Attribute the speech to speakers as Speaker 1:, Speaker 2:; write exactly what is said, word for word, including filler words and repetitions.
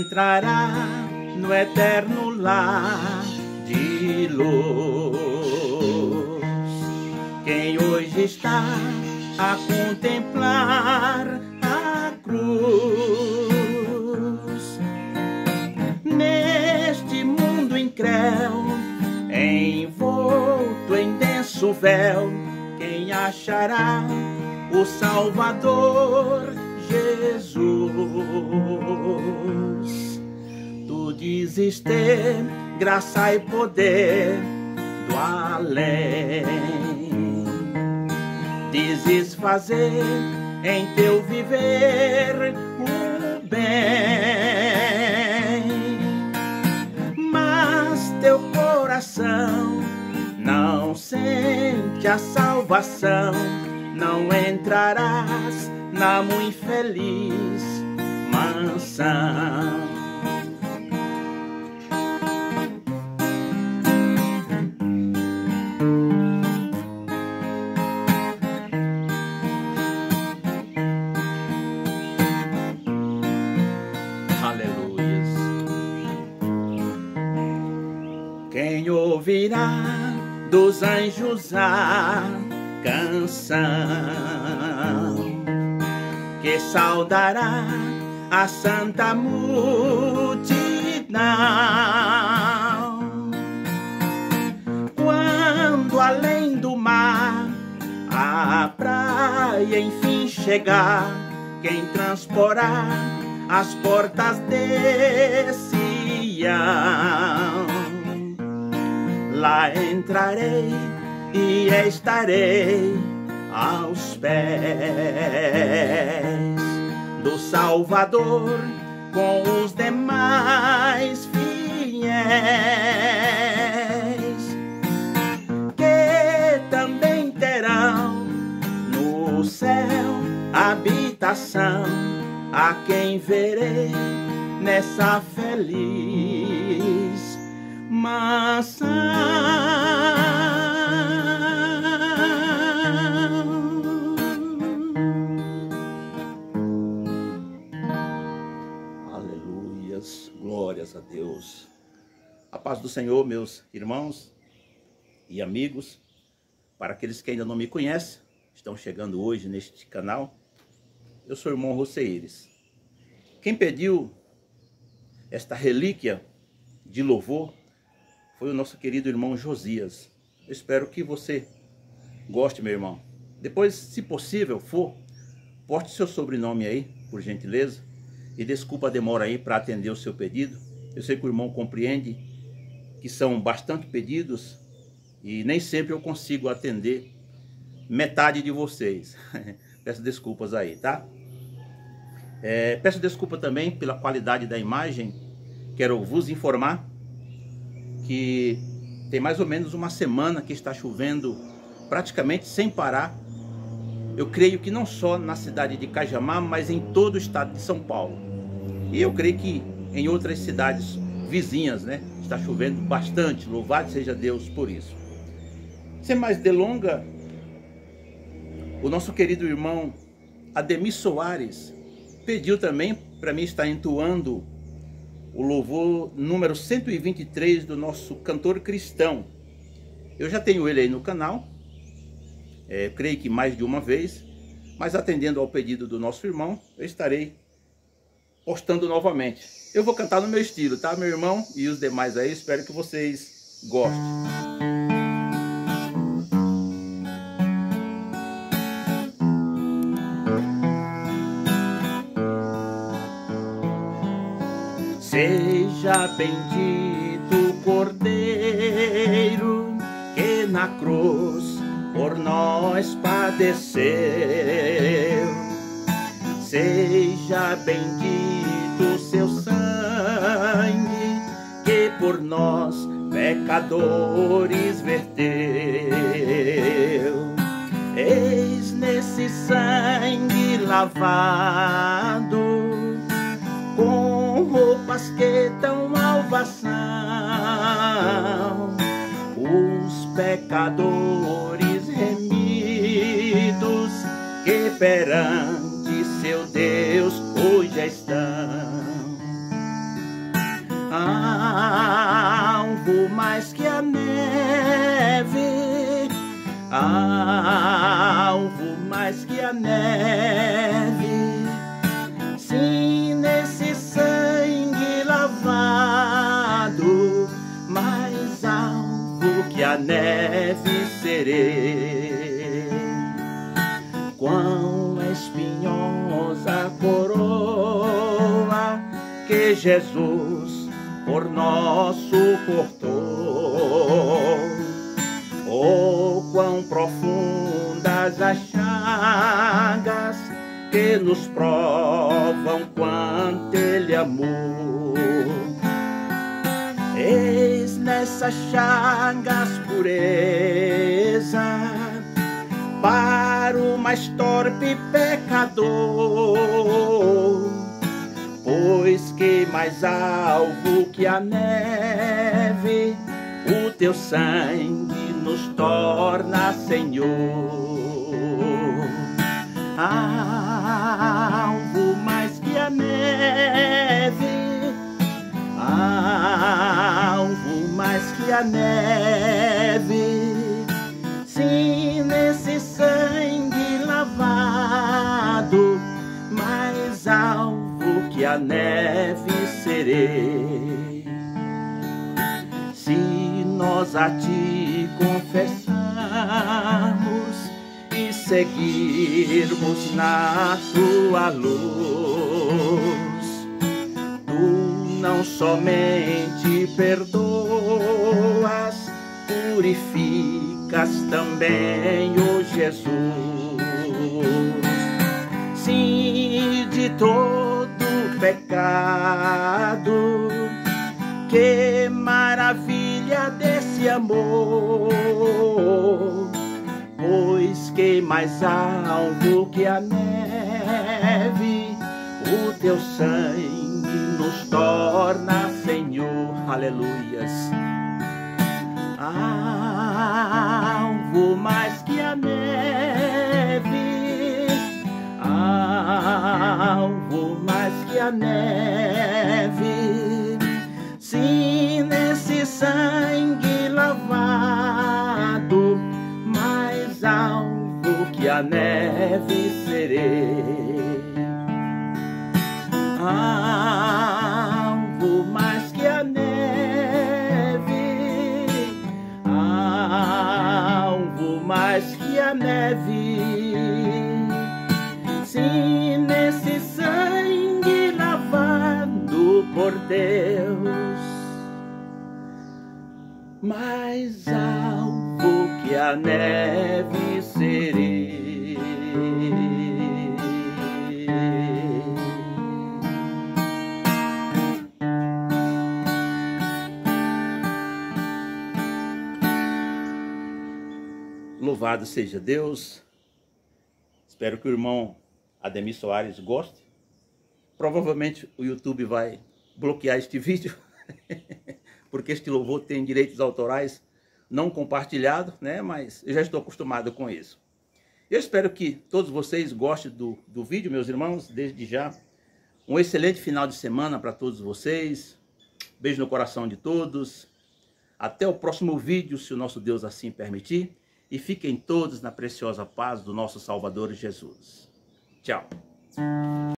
Speaker 1: entrará no eterno lar de luz. Quem hoje está a contemplar a cruz, neste mundo incrédulo, envolto em denso véu, quem achará o Salvador Jesus? Tu dizes ter graça e poder do além, dizes fazer em teu viver o bem, mas teu coração não sente a salvação, não entrarás na muito feliz mansão. Aleluias. Quem ouvirá dos anjos a canção que saudará a santa multidão, quando além do mar a praia enfim chegar, quem transporá as portas de Sião, lá entrarei e estarei aos pés do Salvador com os demais fiéis, que também terão no céu habitação, a quem verei nessa feliz mansão. Glórias a Deus. A paz do Senhor, meus irmãos e amigos. Para aqueles que ainda não me conhecem, estão chegando hoje neste canal, eu sou o irmão Roceires. Quem pediu esta relíquia de louvor foi o nosso querido irmão Josias. Eu espero que você goste, meu irmão. Depois, se possível for, poste seu sobrenome aí, por gentileza. E desculpa a demora aí para atender o seu pedido. Eu sei que o irmão compreende que são bastante pedidos e nem sempre eu consigo atender metade de vocês. Peço desculpas aí, tá? É, peço desculpa também pela qualidade da imagem. Quero vos informar que tem mais ou menos uma semana que está chovendo praticamente sem parar. Eu creio que não só na cidade de Cajamar, mas em todo o estado de São Paulo. E eu creio que em outras cidades vizinhas, né, está chovendo bastante. Louvado seja Deus por isso. Sem mais delonga, o nosso querido irmão Ademir Soares pediu também para mim estar entoando o louvor número cento e vinte e três do nosso cantor cristão. Eu já tenho ele aí no canal, é, creio que mais de uma vez, mas atendendo ao pedido do nosso irmão, eu estarei postando novamente. Eu vou cantar no meu estilo, tá, meu irmão? E os demais aí, espero que vocês gostem. Seja bendito o Cordeiro que na cruz por nós padeceu. Seja bendito o seu sangue que por nós pecadores verteu. Eis nesse sangue lavado, com roupas que dão salvação, os pecadores remidos que perante seu Deus hoje estão. que Jesus por nosso cortou. Oh, quão profundas as chagas que nos provam quanto Ele amou. Eis nessas chagas pureza para o mais torpe pecador, pois que mais alvo que a neve o teu sangue nos torna, Senhor. Alvo mais que a neve, alvo mais que a neve, sim, nesse sangue lavado, mais alvo que a neve serei. Se nós a ti confessarmos e seguirmos na tua luz, tu não somente perdoas, purificas também, ó Jesus. Sim, de todo pecado, que maravilha desse amor, pois que mais alvo que a neve o teu sangue nos torna, Senhor. Aleluias. Alvo mais que a neve, alvo mais que a neve, sim, nesse sangue lavado, mais alvo que a neve serei. Alvo mais que a neve, alvo mais que a neve, sim, nesse sangue lavado por Deus, mais alvo que a neve serei. Louvado seja Deus. Espero que o irmão Ademir Soares goste. Provavelmente o YouTube vai bloquear este vídeo, porque este louvor tem direitos autorais não compartilhados, né? Mas eu já estou acostumado com isso. Eu espero que todos vocês gostem do, do vídeo, meus irmãos. Desde já, um excelente final de semana para todos vocês. Beijo no coração de todos. Até o próximo vídeo, se o nosso Deus assim permitir. E fiquem todos na preciosa paz do nosso Salvador Jesus. Tchau.